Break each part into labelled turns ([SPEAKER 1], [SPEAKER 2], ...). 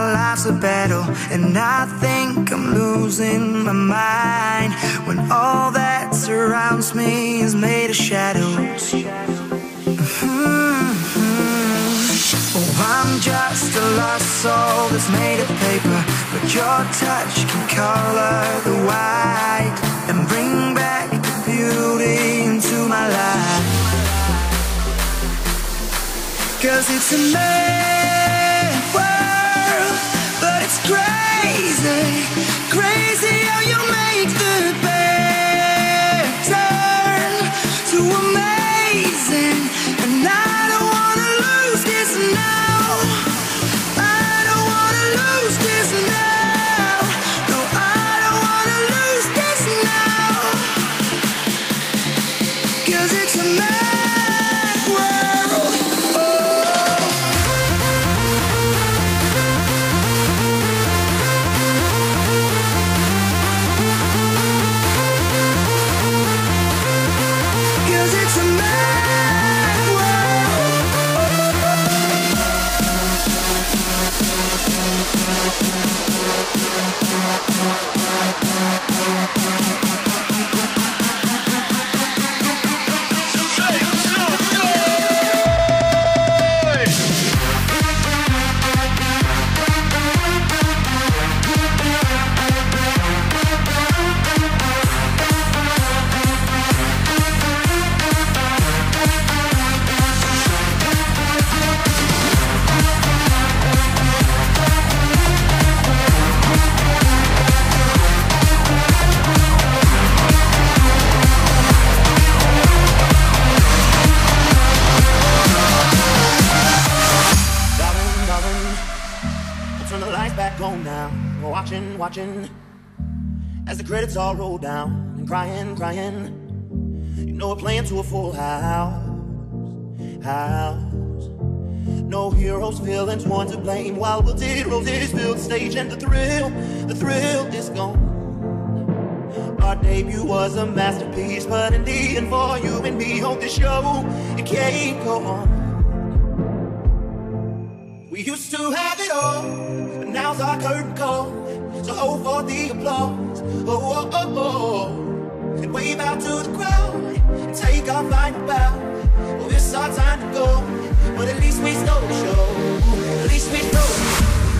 [SPEAKER 1] life's a battle, and I think I'm losing my mind when all that surrounds me is made of shadows. Oh, I'm just a lost soul that's made of paper, but your touch can color the white and bring back the beauty into my life. 'Cause it's a mad world, but it's crazy, crazy how you make the bad turn to amazing. And I don't wanna lose this now, I don't wanna lose this now, no, I don't wanna lose this now. 'Cause it's a mad world.
[SPEAKER 2] Watching as the credits all roll down and crying. You know we're playing to a full house. No heroes, villains, one to blame. While wilted roses fill the stage, and the thrill is gone. Our debut was a masterpiece, but in the end, for you and me on this show, it can't go on. We used to have it all, but now's our curtain call. So hold for the applause, and wave out to the crowd, and take our final bow. Oh, it's our time to go, but at least we stole the show. At least we stole it.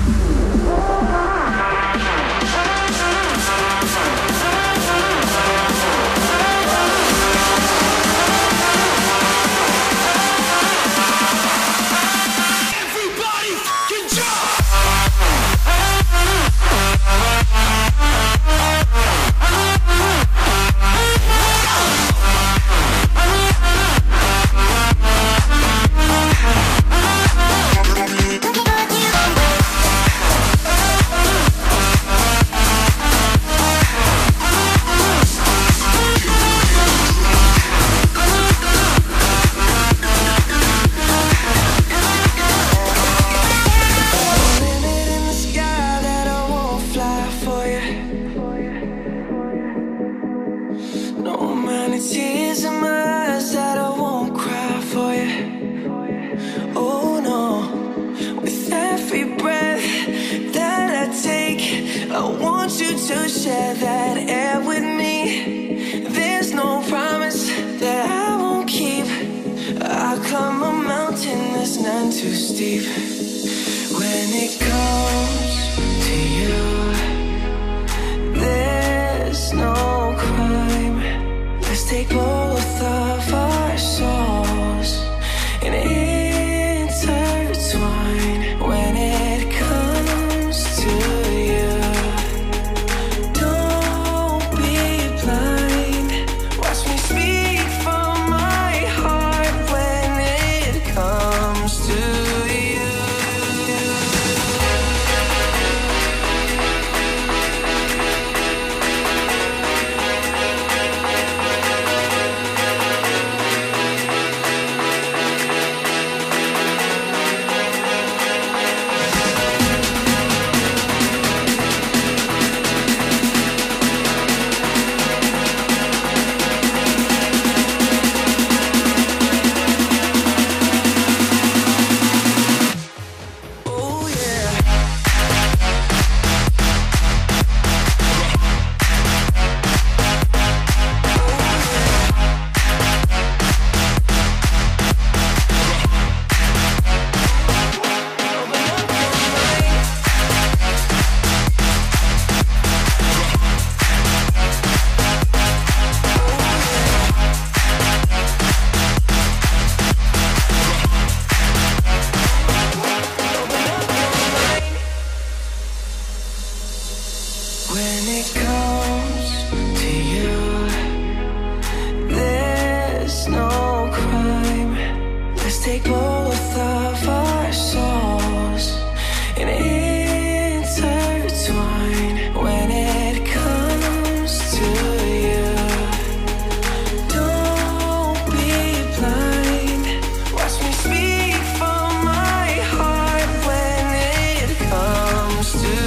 [SPEAKER 1] Too steep when it comes to you. There's no crime. Let's take both of our souls and intertwine. When it comes to you, don't be blind. Watch me speak from my heart when it comes to you. it comes to you, there's no crime. Let's take both of our souls and intertwine. When it comes to you, don't be blind. Watch me speak from my heart when it comes to you.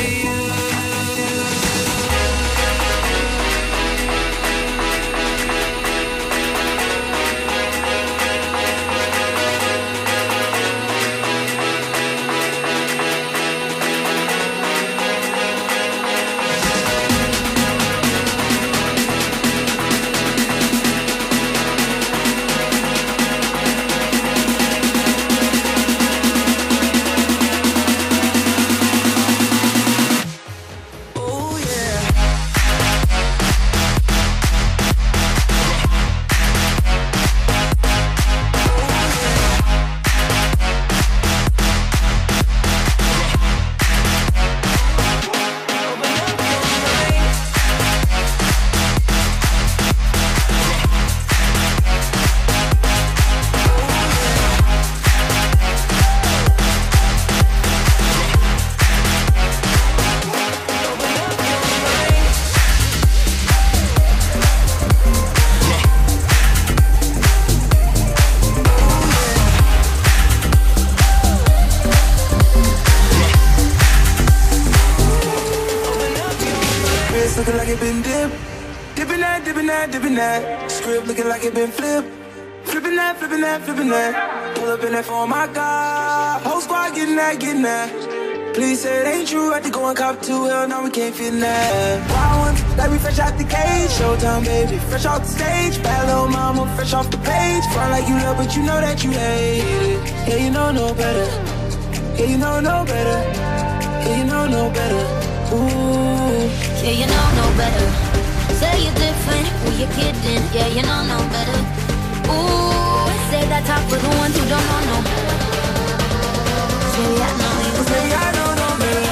[SPEAKER 1] Looking like it been dipped, dipping that, dipping that, dipping that. Script looking like it been flipped, flipping that, flipping that, flipping that. Pull up in that for my God, whole squad getting that, getting that. Please say it ain't true, I had to go and cop 2, hell no, we can't fit in that. Wild ones, like we fresh out the cage, Showtime baby, fresh off the stage. Bad little mama, fresh off the page. Front like you love, but you know that you hate it. Yeah, you know no better, yeah, you know no better, yeah, you know no better. Ooh.
[SPEAKER 3] Yeah, you know no better. Say you're different, who you kidding? Yeah, you know no better. Ooh, say that talk for the ones who don't know no better. Baby, I know you better.
[SPEAKER 1] Baby, I know no better.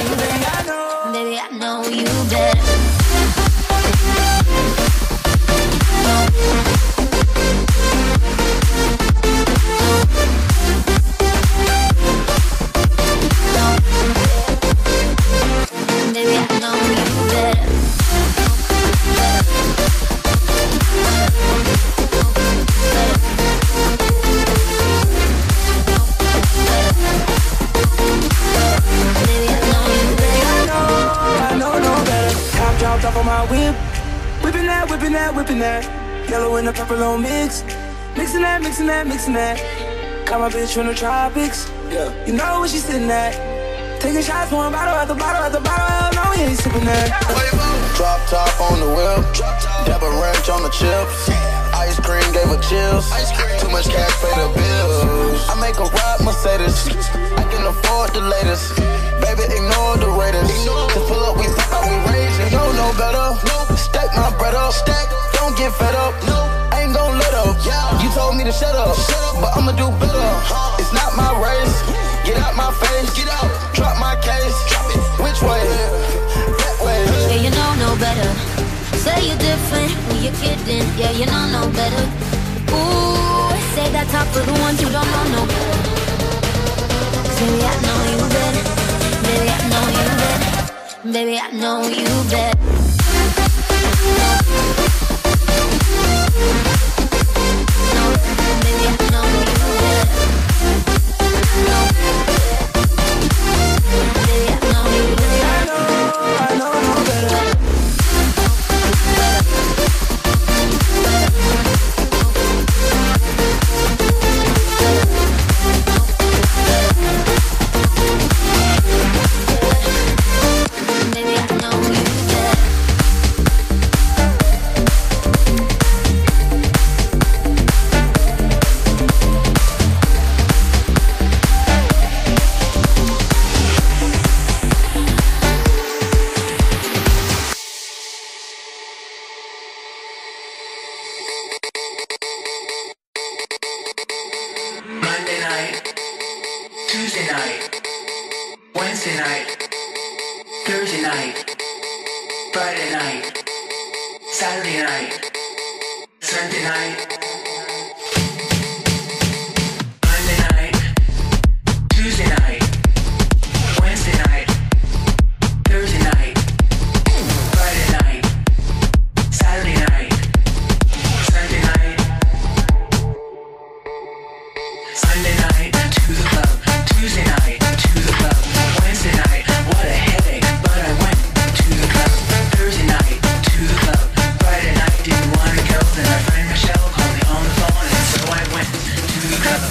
[SPEAKER 3] Baby, I know you better. Baby, I know you better.
[SPEAKER 1] Dropped off on my whip, whipping that, whipping that, whipping that. Yellow and the purple on mix, mixing that, mixing that, mixing that. Got my bitch from the tropics, yeah. You know where she sitting at. Taking shots, one bottle at the bottle at the bottle. No, we ain't sipping that.
[SPEAKER 4] Drop top on the whip, dab a wrench on the chips. Ice cream gave her chills. Too much cash pay the bills. I make a ride Mercedes. I can afford the latest. Baby, ignore the Raiders. Just pull up, we fuck up, we raise. You know no better. Stack my bread up. Don't get fed up. I ain't gon' let up. You told me to shut up, but I'ma do better. It's not my race. Get out my face. Get out. Drop my case. Drop it. Which way? That way.
[SPEAKER 3] Yeah, you know no better. Say you're different, who you kidding? Yeah, you know no better. Ooh, say that talk for the ones who don't know no better. Baby, I know you better. Baby, I know you better. Baby, I know you better. No, baby, I know you better. No, baby, I know you better.
[SPEAKER 1] I know no better.
[SPEAKER 5] Tuesday night, Wednesday night, Thursday night, Friday night, Saturday night, Sunday night, Monday night, Tuesday night, Wednesday night, Thursday night, Friday night, Saturday night, Sunday night, Sunday night to the club, Tuesday night to the club, Wednesday night, what a headache, but I went to the club, Thursday night to the club, Friday night didn't want to go, then my friend Michelle called me on the phone, and so I went to the club.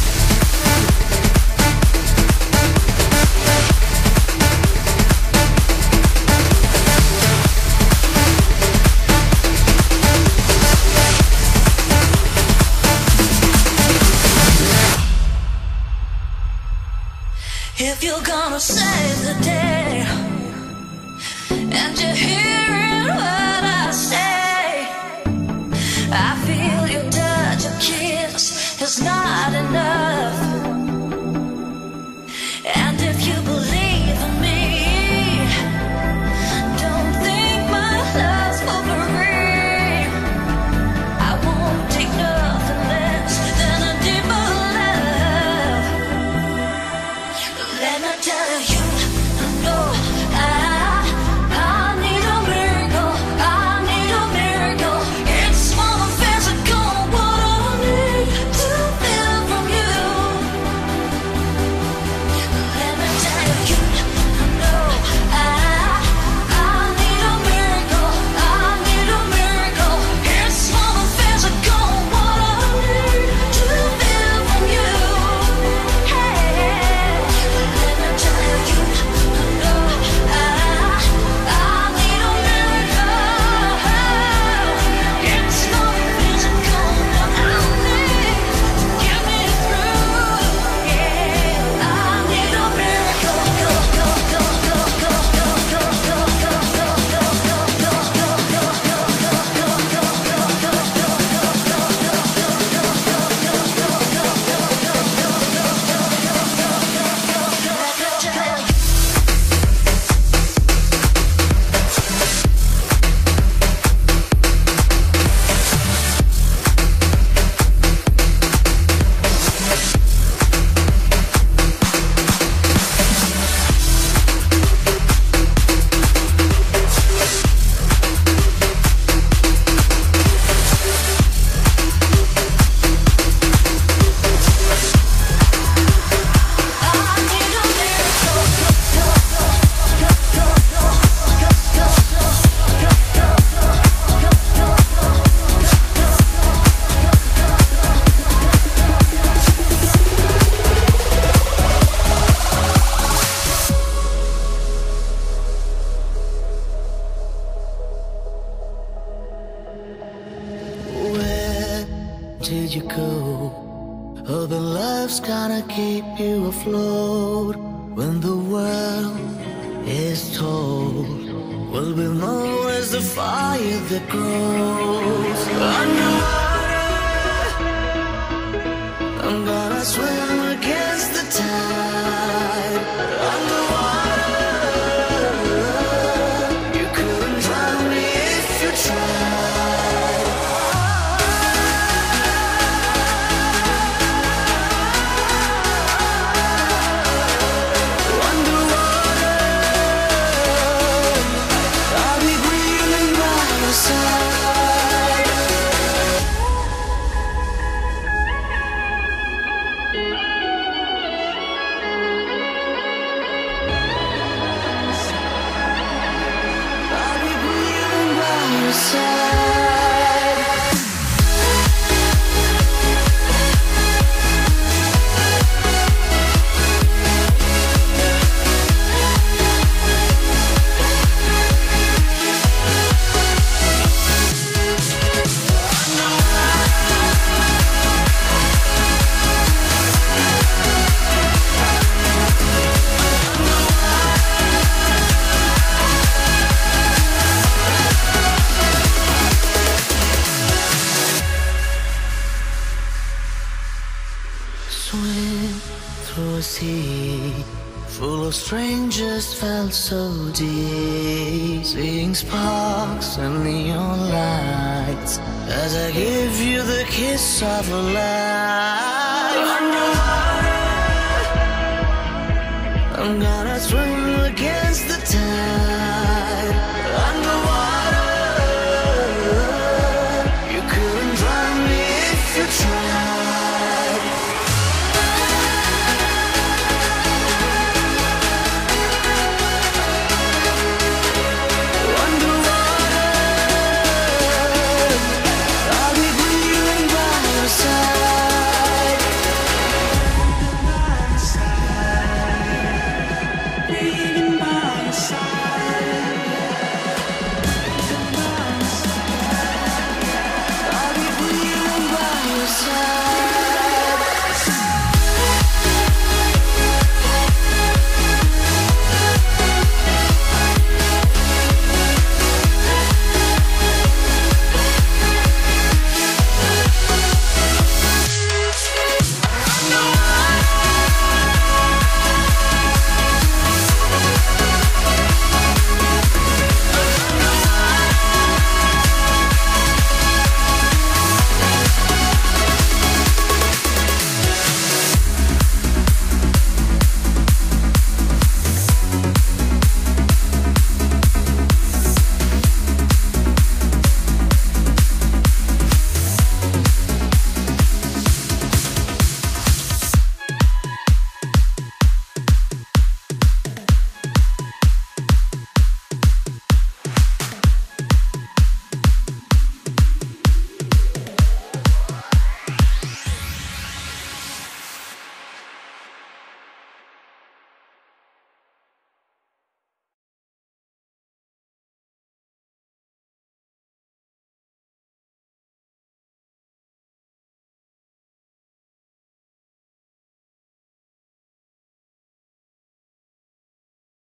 [SPEAKER 3] If you're gonna save the day and you're hearing what I say, I feel your touch, your kiss is not enough. And if you believe in me, don't think my love's for free. I won't take nothing less than a deeper love. Let me tell you, no, I need a miracle, I need a miracle. It's more than physical, what I need to feel from you. Let me tell you, no, I need a miracle, I need a miracle. It's more than physical, what I need to feel from you. Hey, let me tell you, no, I need a miracle. It's more than physical, what I need to get me through. Yeah, I need a miracle.
[SPEAKER 1] Where did you go? Hoping love's gonna keep you afloat when the world is told. We'll be known as the fire that grows underwater. I'm gonna swim against the tide. Underwater, you couldn't drown me if you tried. I'll be breathing by your side. I'll be breathing by your side. felt so deep, seeing sparks and neon lights as I give you the kiss of a life. Underwater, I'm gonna swim against the tide.